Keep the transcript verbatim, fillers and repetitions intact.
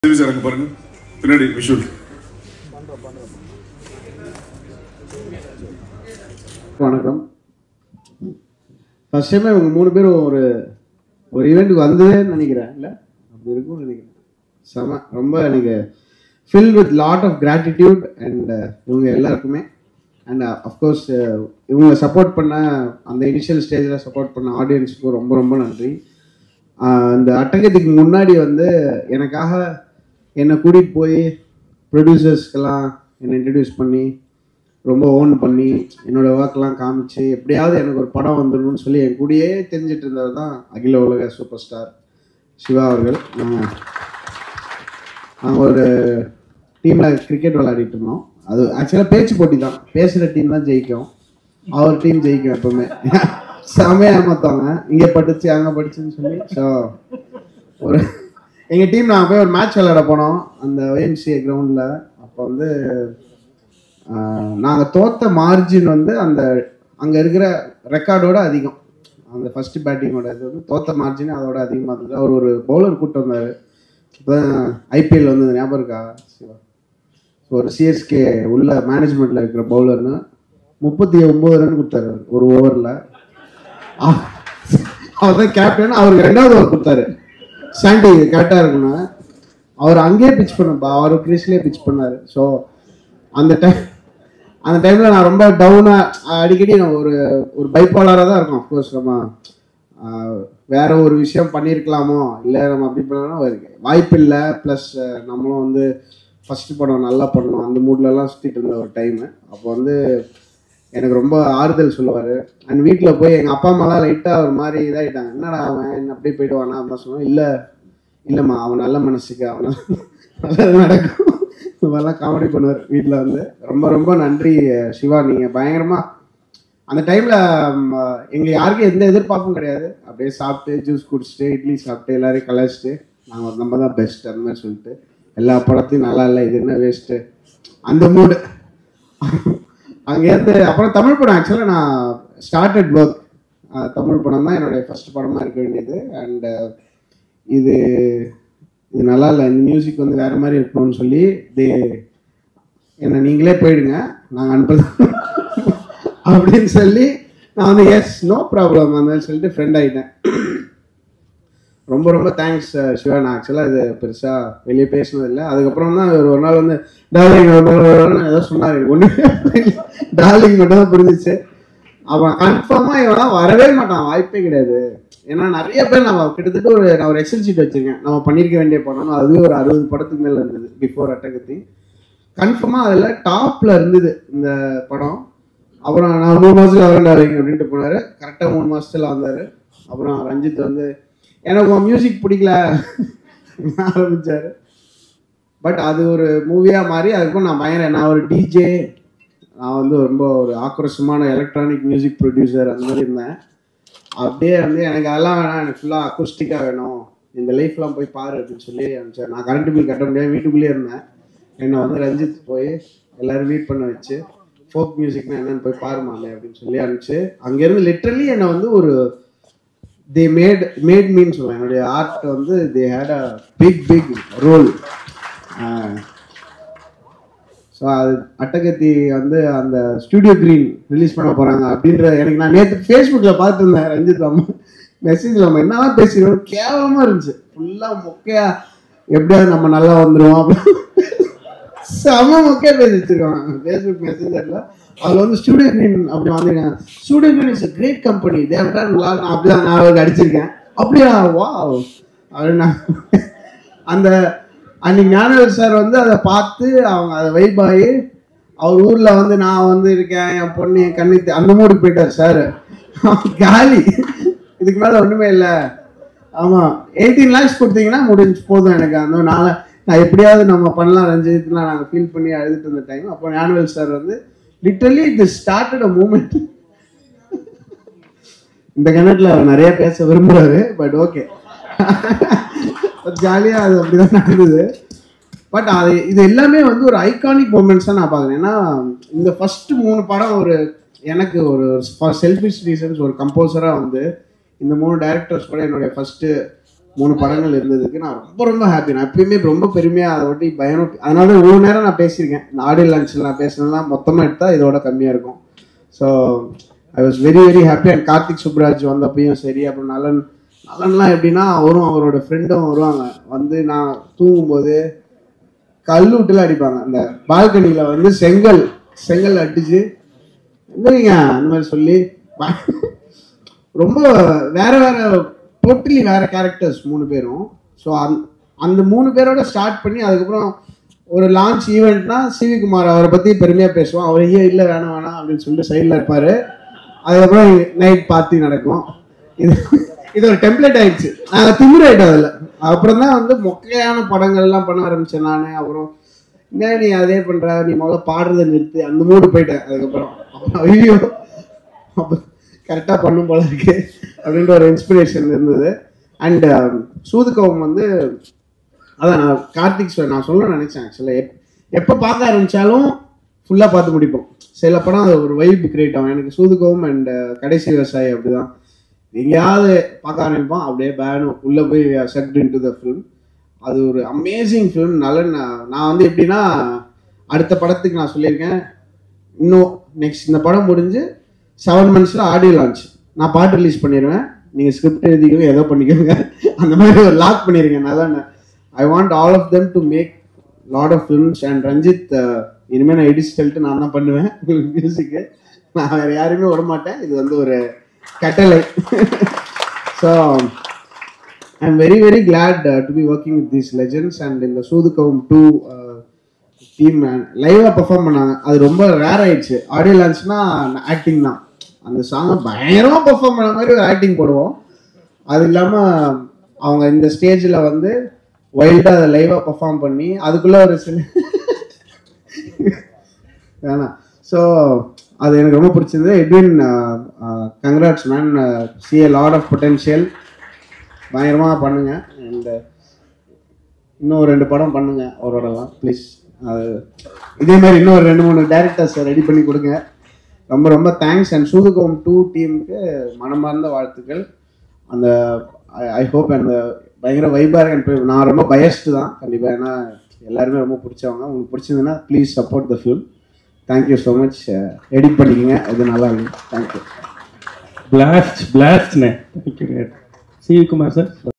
பாருங்க பின்னாடி விஷுவல். வணக்கம். ஃபர்ஸ்ட் டைம் இவங்க மூணு பேரும் ஒரு ஒரு ஈவெண்ட்டுக்கு வந்ததேன்னு நினைக்கிறேன். இல்லை அப்படி இருக்கும்னு நினைக்கிறேன். செம ரொம்ப எனக்கு fill with lot of gratitude and இவங்க எல்லாருக்குமே அண்ட் அஃப்கோர்ஸ் இவங்களை சப்போர்ட் பண்ண அந்த இனிஷியல் ஸ்டேஜில் சப்போர்ட் பண்ண ஆடியன்ஸுக்கும் ரொம்ப ரொம்ப நன்றி. இந்த அட்டகத்துக்கு முன்னாடி வந்து எனக்காக என்னை கூட்டிகிட்டு போய் ப்ரொடியூசர்ஸ்க்கெல்லாம் என்னை இன்ட்ரடியூஸ் பண்ணி ரொம்ப ஓன் பண்ணி என்னோடய ஒர்க்கெலாம் காமிச்சு எப்படியாவது எனக்கு ஒரு படம் வந்துடணும்னு சொல்லி என் கூடயே தெரிஞ்சிட்டு இருந்தவர் தான் அகில உலக சூப்பர் ஸ்டார் சிவா அவர்கள். நாங்கள் ஒரு டீமில் கிரிக்கெட் விளையாடிட்டு இருந்தோம். அது ஆக்சுவலாக பேச்சு போட்டி தான், பேசுகிற டீம் தான் ஜெயிக்கும், அவர் டீம் ஜெயிக்கும் எப்பவுமே. செமையாக ஏமாத்தாங்க, இங்கே படிச்சு அங்கே படிச்சுன்னு சொல்லி. ஸோ ஒரு எங்கள் டீம் நாங்கள் போய் ஒரு மேட்ச் விளையாட போனோம் அந்த ஒய்எம்சிஏ கிரவுண்டில். அப்போ வந்து நாங்கள் தோத்த மார்ஜின் வந்து அந்த அங்கே இருக்கிற ரெக்கார்டோட அதிகம். அந்த ஃபஸ்ட்டு பேட்டிங்கோட இது வந்து தோத்த மார்ஜின் அதோட அதிகமாக இருந்தது. அவர் ஒரு பவுலர் கூப்பிட்டு வந்தார். இப்போ ஐபிஎல் வந்து ஞாபகம் இருக்கா சிவா? ஒரு சிஎஸ்கே உள்ள மேனேஜ்மெண்ட்டில் இருக்கிற பவுலர்னு முப்பத்தி ஒம்பது ரன் கொடுத்தாரு ஒரு ஓவரில். அவர் தான் கேப்டன். அவருக்கு ரெண்டாவது ஓவர் கொடுத்தாரு. சாண்டி கரெக்டாக இருக்குன்னு அவர் அங்கேயே பிச் பண்ணப்பா, அவர் கிரீஸ்லேயே பிச் பண்ணார். ஸோ அந்த டைம் அந்த டைமில் நான் ரொம்ப டவுனாக அடிக்கடி நான் ஒரு ஒரு பைப்பாலராக தான் இருக்கும். அஃப்கோர்ஸ் நம்ம வேற ஒரு விஷயம் பண்ணியிருக்கலாமோ, இல்லை நம்ம அப்படி பண்ணலாம் வாய்ப்பு இல்லை. ப்ளஸ் நம்மளும் வந்து ஃபஸ்ட்டு படம் நல்லா பண்ணணும் அந்த மூட்லலாம் சுற்றிட்டு இருந்த ஒரு டைமு. அப்போ வந்து எனக்கு ரொம்ப ஆறுதல் சொல்லுவார். அண்ட் வீட்டில் போய் எங்கள் அப்பா அம்மாலாம் லைட்டாக ஒரு மாதிரி இதாகிட்டாங்க. என்னடா அவன் என்ன அப்படியே போய்டுவானா அப்படின்னு சொன்னோம். இல்லை இல்லைம்மா அவன் நல்ல மனசுக்கு அவனை நல்லது நடக்கும், இந்த மாதிரிலாம் காமெடி பண்ணுவார் வீட்டில் வந்து. ரொம்ப ரொம்ப நன்றி சிவா. நீங்கள் பயங்கரமாக அந்த டைமில் எங்கள் யாருக்கும் எந்த எதிர்பார்ப்பும் கிடையாது. அப்படியே சாப்பிட்டு ஜூஸ் குடிச்சிட்டு இட்லி சாப்பிட்டு எல்லோரையும் கலாச்சிட்டு நாங்கள் நம்ம தான் பெஸ்ட் அந்த மாதிரி சொல்லிட்டு எல்லா படத்தையும் நல்லா இல்லை இது என்ன வேஸ்ட்டு அந்த மூடு. அங்கேருந்து அப்புறம் தமிழ் படம் ஆக்சுவலாக நான் ஸ்டார்டட் ஒர்க் தமிழ் படம் தான் என்னுடைய ஃபஸ்ட் படமாக இருக்க வேண்டியது. அண்டு இது இது நல்லா இல்லை, இந்த மியூசிக் வந்து வேறு மாதிரி இருக்கணும்னு சொல்லி தே என்னை நீங்களே போயிடுங்க நாங்கள் அனுப்புறது அப்படின்னு சொல்லி நான் வந்து எஸ் நோ ப்ராப்ளம் அந்த சொல்லிட்டு ஃப்ரெண்ட் ஆகிட்டேன். ரொம்ப ரொம்ப தேங்க்ஸ் சிவா. நான் ஆக்சுவலாக இது பெருசாக வெளியே பேசினதில்லை. அதுக்கப்புறம் தான் ஒரு நாள் வந்து டார்லிங் ஏதோ சொன்னார். ஒன்று டார்லிங் மட்டும் தான் புரிஞ்சிச்சு. அவன் கன்ஃபார்மாக இவெல்லாம் வரவே மாட்டான், வாய்ப்பே கிடையாது. ஏன்னா நிறைய பேர் நம்ம கிட்டத்தட்ட ஒரு நான் ஒரு எக்ஸல் ஷீட் வச்சுருக்கேன் நம்ம பண்ணியிருக்க வேண்டிய படம். அதுவே ஒரு அறுபது படத்துக்கு மேலே இருந்தது பிஃபோர் அட்டகத்தி. கன்ஃபார்மாக அதில் டாப்பில் இருந்தது இந்த படம். அப்புறம் நான் மூணு மாதத்துல வரேன் டார்லிங் அப்படின்ட்டு போனார். கரெக்டாக மூணு மாதத்துல வந்தார். அப்புறம் ரஞ்சித் வந்து எனக்கு மியூசிக் பிடிக்கல ஆரம்பித்தார். பட் அது ஒரு மூவியாக மாறி அதுக்கும் நான் பயங்கர நான் ஒரு டிஜே, நான் வந்து ரொம்ப ஒரு ஆக்ரோஷமான எலக்ட்ரானிக் மியூசிக் ப்ரொடியூசர் அந்த மாதிரி இருந்தேன். அப்படியே வந்து எனக்கு அதெல்லாம் வேணாம், எனக்கு ஃபுல்லாக அக்கோஸ்டிக்காக வேணும், இந்த லைஃப்லாம் போய் பாரு அப்படின்னு சொல்லி அனுப்பிச்சார். நான் கரண்ட் பில் கட்ட முடியாது, வீட்டுக்குள்ளேயே இருந்தேன். என்னை வந்து ரஞ்சித் போய் எல்லோரும் மீட் பண்ண வச்சு ஃபோக் மியூசிக்னா என்னென்னு போய் பாருமாலே அப்படின்னு சொல்லி அனுப்பிச்சு அங்கேருந்து லிட்ரலி என்னை வந்து ஒரு தே மேட் மேட் மீன் சொல்லுவேன். என்னுடைய ஆர்ட் வந்து they had a big big role. So அது அட்டகத்தி வந்து அந்த ஸ்டூடியோ கிரீன் ரிலீஸ் பண்ண போகிறாங்க அப்படின்ற எனக்கு நான் நேற்று ஃபேஸ்புக்கில் பார்த்துருந்தேன். ரஞ்சித் அம்மா மெசேஜில் நம்ம என்னதான் பேசிக்கிறோம் கேவலமாக இருந்துச்சு. ஃபுல்லாக மொக்கையா எப்படியாவது நம்ம நல்லா வந்துடுவோம் அப்படின்னு செம மொக்கையாக பேசி வச்சுருக்காங்க ஃபேஸ்புக் மெசேஜரில். அதில் வந்து ஸ்டூடியோ கிரீன் அப்படி வந்துருக்காங்க. Studio green is a great company, தேவட்டான் நான் அப்படிதான் நான் அவருக்கு அடிச்சிருக்கேன். அப்படியா வா அப்படின்னு அந்த அன்னைக்கு ஞானவேல் சார் வந்து அதை பார்த்து அவங்க அதை வைபாயி அவர் ஊரில் வந்து நான் வந்து இருக்கேன் என் பொண்ணு என் கண்ணி அந்த மூடுக்கு போயிட்டார் சார். காலி, இதுக்கு மேலே ஒன்றுமே இல்லை. ஆமாம் எயிட்டீன் லேக்ஸ் கொடுத்தீங்கன்னா முடிஞ்சு போதும் எனக்கு. அந்த நாளை நான் எப்படியாவது நம்ம பண்ணலாம் ரஞ்சித்லாம் நாங்கள் ஃபீல் பண்ணி அழுதுட்டு இருந்த டைம். அப்போ ஞானவேல் சார் வந்து லிட்டரலி இது ஸ்டார்டட் அ மூமெண்ட். இந்த கணக்கில் அவர் நிறைய பேச விரும்புகிறாரு. பட் ஓகே ஜாலியாக அது அப்படிதான் நடந்தது. பட் அது இது எல்லாமே வந்து ஒரு ஐகானிக் மூமெண்ட்ஸாக நான் பார்க்குறேன். ஏன்னா இந்த ஃபஸ்ட்டு மூணு படம் ஒரு எனக்கு ஒரு செல்ஃபிஷ் ரீசன்ஸ் ஒரு கம்போசராக வந்து இந்த மூணு டைரக்டர்ஸ் கூட என்னுடைய ஃபஸ்ட்டு மூணு படங்கள் இருந்ததுக்கு நான் ரொம்ப ரொம்ப ஹாப்பி. நான் எப்பயுமே ரொம்ப பெருமையாக அதை ஒட்டி பயம். அதனால தான் இவ்வளோ நேரம் நான் பேசியிருக்கேன். இந்த ஆடியோ லான்ச்சில் நான் பேசுனதுலாம் மொத்தமாக எடுத்தால் இதோட கம்மியாக இருக்கும். So I was very very happy. And Karthik Subbaraj வந்தப்பையும் சரி, அப்புறம் நலன் நலன்லாம் எப்படின்னா அவரும் அவரோட ஃப்ரெண்டும் வருவாங்க. வந்து நான் தூங்கும்போது கல் விட்டுல அடிப்பாங்க. அந்த பால்கனியில் வந்து செங்கல் செங்கல் அடிச்சு எந்திரிங்க அந்த மாதிரி சொல்லி ரொம்ப வேற வேற டோட்டலி வேற கேரக்டர்ஸ் மூணு பேரும். ஸோ அந் அந்த மூணு பேரோட ஸ்டார்ட் பண்ணி அதுக்கப்புறம் ஒரு லான்ச் ஈவெண்ட்னா சிவி குமார் அவரை பற்றி பெருமையாக பேசுவோம். அவர் ஐயோ இல்லை வேணாம் வேணாம் அப்படின்னு சொல்லிட்டு சைடில் இருப்பார். அதுக்கப்புறம் நைட் பார்ட்டி நடக்கும். இது இது ஒரு டெம்ப்ளேட் ஆயிடுச்சு. நாங்கள் திமிர் ஆகிட்டோம் அதில். அப்புறம் தான் வந்து மொக்கையான படங்கள்லாம் பண்ண ஆரம்பித்தேன் நான். அப்புறம் என்ன நீ அதே பண்ணுற, நீ முதல்ல பாடுறதை நிறுத்து, அந்த மூடு போயிட்டேன். அதுக்கப்புறம் ஐயோ அப்போ கரெக்டாக பண்ணும் போல இருக்கு அப்படின்ற ஒரு இன்ஸ்பிரேஷன் இருந்தது. அண்ட் சூதுகவும் வந்து அதான் நான் கார்த்திக் சார் நான் சொல்ல நினச்சேன். ஆக்சுவலாக எப் எப்போ பார்க்க ஆரம்பித்தாலும் ஃபுல்லாக பார்த்து முடிப்போம். சில படம் அது ஒரு வைப் கிரியேட் ஆகும். எனக்கு சூதுகவும் அண்ட் கடைசி விவசாயி அப்படிதான். எங்கேயாவது பார்க்க ஆரம்பிப்போம், அப்படியே பேனும் உள்ளே போய் set in to the film. அது ஒரு அமேசிங் ஃபிலிம். நல்ல நான் வந்து எப்படின்னா அடுத்த படத்துக்கு நான் சொல்லியிருக்கேன், இன்னும் நெக்ஸ்ட் இந்த படம் முடிஞ்சு செவன் மந்த்ஸில் ஆடியோ லான்ச், நான் பாட்டு ரிலீஸ் பண்ணிடுவேன், நீங்கள் ஸ்கிரிப்ட் எழுதிக்கோங்க ஏதோ பண்ணிக்கோங்க, அந்த மாதிரி ஒரு லாக் பண்ணியிருக்கேன். நல்லா I want all of them to make lot of films. And Ranjith இனிமேல் நான் எடிட் ஸ்டைல்ட்டு நான் தான் பண்ணுவேன் மியூசிக்கு. நான் வேறு யாருமே விட மாட்டேன். இது வந்து ஒரு கட்டளை. So I am very very glad to be working with these legends. And இந்த சூதுகவும் டூ டீம் லைவாக பெர்ஃபார்ம் பண்ணாங்க. அது ரொம்ப ரேர் ஆயிடுச்சு. ஆடியோ லான்ச்னா ஆக்டிங் தான். அந்த சாங்கை பயங்கரமாக பெர்ஃபார்ம் பண்ண மாதிரி ஒரு ஆக்டிங் போடுவோம். அது இல்லாமல் அவங்க இந்த ஸ்டேஜில் வந்து வைல்டாக அதை லைவாக பெர்ஃபார்ம் பண்ணி அதுக்குள்ளே ஒரு சில வேணாம். ஸோ அது எனக்கு ரொம்ப பிடிச்சிருந்தது. Edwin congrats man, see a lot of potential. பயங்கரமாக பண்ணுங்க. அண்ட் இன்னும் ரெண்டு படம் பண்ணுங்க அவரோடலாம் ப்ளீஸ். அது இதே மாதிரி இன்னும் ஒரு ரெண்டு மூணு டேரக்டர்ஸ் ரெடி பண்ணி கொடுங்க. ரொம்ப ரொம்ப தேங்க்ஸ். அண்ட் சூதுகவும் டூ டீமுக்கு மனமார்ந்த வாழ்த்துக்கள். அந்த ஐ ஹோப் அந்த பயங்கர வைபாக இருக்கு. நான் ரொம்ப பயஸ்டு தான் கண்டிப்பாக, ஏன்னா எல்லாருமே ரொம்ப பிடிச்சவங்க. உங்களுக்கு பிடிச்சதுன்னா please support the film. Thank you so much. Edit பண்ணிக்கங்க, இது நல்லா இருக்கும். தேங்க்யூ. பிளாஸ்ட் பிளாஸ்ட்ண்ணே. தேங்க்யூ. சிவி குமார் சார்.